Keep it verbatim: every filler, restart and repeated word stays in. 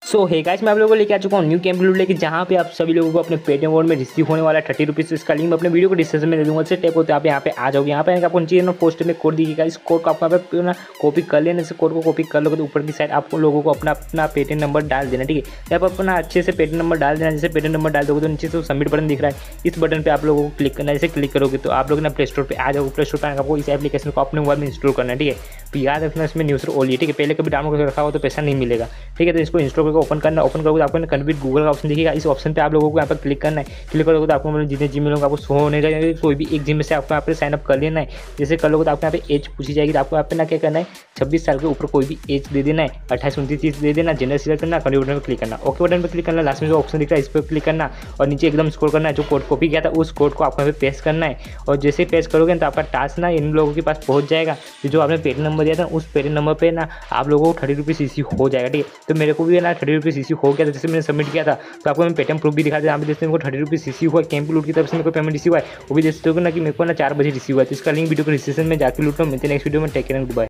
सो hey guys, मैं आप लोगों को लेके आ चुका हूँ न्यू कैंप लूट लेके, जहाँ पे आप सभी लोगों को अपने पेटीएम वॉलेट में रिसीव होने वाला थर्टी रुपीज़। इसका लिंक मैं अपने वीडियो को डिस्क्रिप्शन में दे दूंगा। उससे टैप होते आप यहाँ पे आ जाओगे। यहाँ पे आपको नीचे ना पोस्ट में कोड दिखेगा, इस कोड को आपको यहाँ पे ना कॉपी कर लेना। इस कोड को कॉपी कर लोगे तो ऊपर की साइड आपको लोगों को अपना अपना पेटीएम नंबर डाल देना। ठीक है, जब अपना अच्छे से पेटीएम नंबर डाल देना। जैसे पेटीएम नंबर डाल दोगे तो नीचे से सबमिट बटन दिख रहा है, इस बटन पर आप लोगों को क्लिक करना है। जैसे क्लिक करोगे तो आप लोग ना प्ले स्टोर पर आ जाओगे। प्ले स्टोर पर आपको इस एप्लीकेशन को अपने मोबाइल में इंस्टॉल करना है। ठीक है, तो याद रखना इसमें न्यूज़र ओनली है। ठीक है, पहले कभी डाउनलोड करके रखा हो तो पैसा नहीं मिलेगा। ठीक है, तो इसको इंस्टॉल करके ओपन करना। ओपन करोगे तो आपको कन्वर्ट गूगल का ऑप्शन दिखेगा, इस ऑप्शन पे आप लोगों को यहाँ पर क्लिक करना है। क्लिक करोगे तो आपको मतलब जितने जिम लोग आपको शो होने जाएंगे, कोई भी एक जिम में से आपको यहाँ पे साइन अप कर लेना है। जैसे कर लोगे तो आपको यहाँ पे एज पूछी जाएगी, तो आपको यहाँ पे ना क्या करना है, छब्बीस साल के ऊपर कोई भी एज दे देना है, अट्ठाईस उनतीस चीज़ दे देना, जेंडर सिलेक्ट करना, कंटिन्यू बटन पर क्लिक करना, ओके बटन पर क्लिक करना। लास्ट में जो ऑप्शन दिख रहा है इस पर क्लिक करना और नीचे एकदम स्क्रॉल करना है। जो कोड कॉपी किया था उस कोड को आपको यहाँ पे पेस्ट करना है और जैसे पेस्ट करोगे तो आपका टास्क ना इन लोगों के पास पहुँच जाएगा। जो आपने पेटीएम नंबर दिया था उस पेटीएम नंबर पर ना आप लोगों को थर्टी रुपीज़ इसी हो जाएगा। ठीक है, तो मेरे को भी ना थर्टी रुपीज़ इसी हो गया था। जैसे मैंने सबमिट किया था तो आपको मैं पेटीएम प्रूफ भी दिखा दिया। यहाँ पे जैसे मेरे को थर्टी रुपीज़ रिसीव हुआ, कैंप लूट की तरफ से मेरे को पेमेंट रिसीव हुआ है, वो भी देख सकते हो ना कि मेरे को ना चार बजे रिसीव हुआ है। तो इसका लिंक वीडियो को डिस्क्रिप्शन में जाकर लूट लो। मिलते हैं नेक्स्ट वीडियो में। Take care and good bye.